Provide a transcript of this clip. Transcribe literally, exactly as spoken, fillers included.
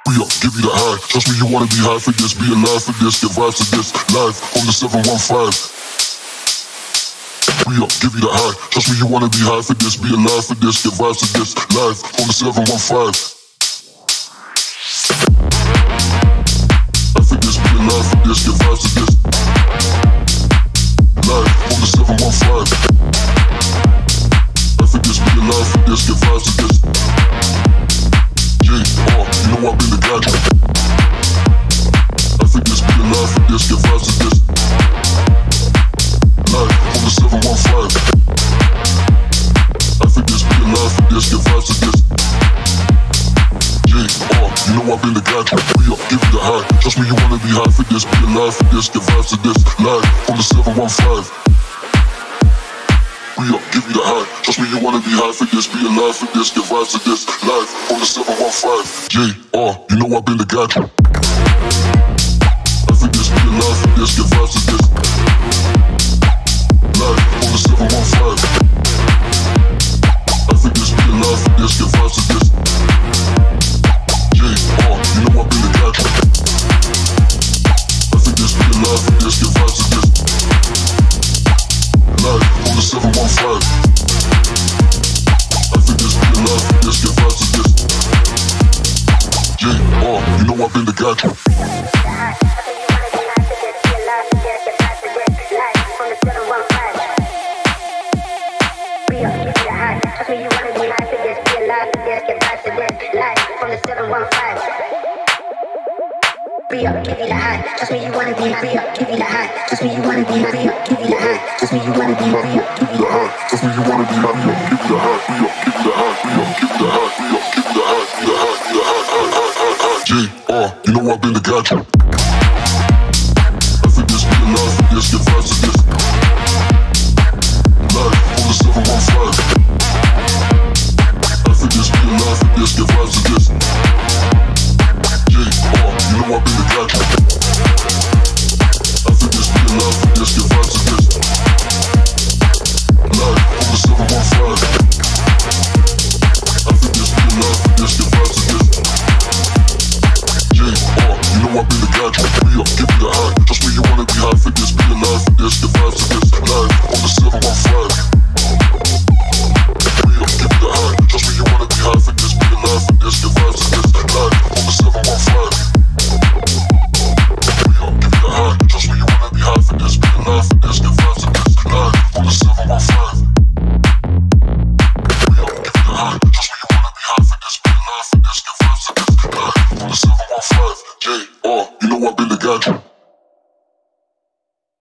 We up, give you the high. Trust me, you wanna be high for this, be alive for this, get vibes to this. Live on the seven one five. We up, give you the high. Trust me, you wanna be high for this, be alive for this, get vibes to this. Live on the seven one five. I for this, be alive for this, get vibes to this. Live on the seven one five. I for this, be alive for this, get vibes to this. J R, you know I've been the guy. I for this, be alive for this, get vibes to this. Live on the seven one five. I for this, be alive for this, get vibes to this. J R, you know I've been the guy. We up, give you the high. Trust me, you wanna be high for this, be alive for this, get vibes to this. Live on the seven one five. We up, give you the high. Trust me, you wanna be high for this, be alive for this, get vibes to this. Live on the seven one five. J R, you know I've been the guy. I for this, be alive for this, get vibes to this. Live on the seven one five. I for this, be alive for this, get vibes to this. J R, you know I've been the guy. I for this, be alive for this, get vibes to this. Live on the seven one five. I for this, be alive for this, get vibes to this. J R, you know I've been the guy. Be up, give you the high. Trust me, you wanna be high. Be up, give you the high. Trust me, you wanna be high. Be up, give you the high. Trust me, you wanna be high. Be up, give you the high. Trust me, you wanna be high. Be up, give you the high. Be up, give you the high. Be up, give you the high. Be up, give you the high. Be the high. Be the high. High, high, high, high. J R, you know I've been the guy. I for this, be alive for this, get vibes to this. Live on the seven one five. I for this, be alive for this, get vibes to this. J R, you know I've been the guy. I for this, be alive for this, get vibes to this. Live on the seven one five. I for this, be alive for this, get vibes to this. J R, you know I've been the guy. We up, give you the high. Trust me, you wanna be high for this, be alive for this, get vibes to this. Live on the seven one five. We up, give you the high. Trust me, you wanna be high for this, be alive for this, get vibes to this. Live on the seven one five. We up, give you the high. Trust me, you wanna be high for this, be alive for this, get vibes to this. Live on the seven one five. We up, give you the high. Trust me, you wanna be high for this, be alive for this, get vibes to this. Live on the seven one five. J R, you know I've been the guy.